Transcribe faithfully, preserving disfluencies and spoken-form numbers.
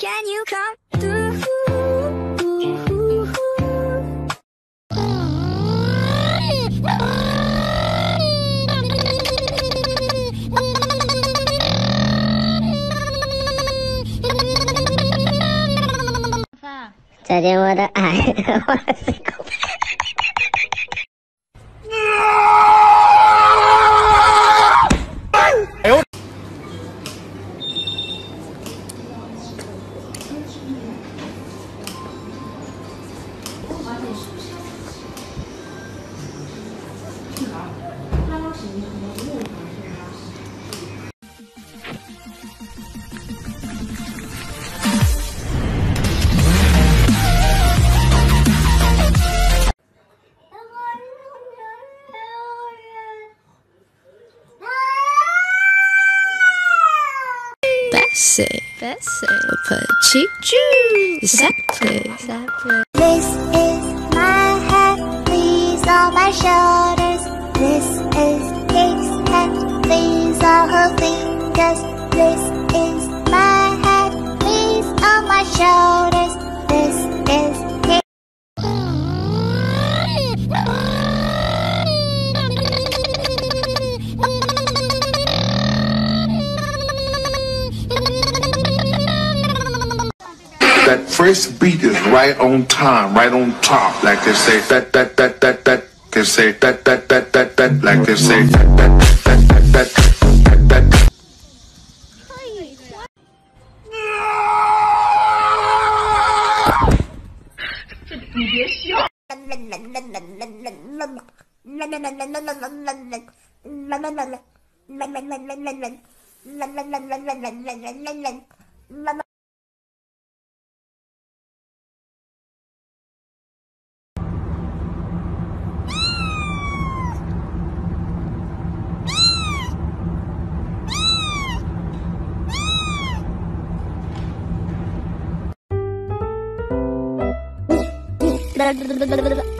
Can you come through? 爸， 再见我的爱，我是狗。 哎呦！ Bessie, Bessie, petit Jew. Exactly, exactly. This is my head, these are my shoulders. This is Kate's head, these are her fingers. This is my head, these are my shoulders. This is Kate. That first beat is right on time, right on top, like they say that that that that that they say that that that that that like they say that that that that that that that that. 你别笑。 Blah, blah, blah, blah, blah.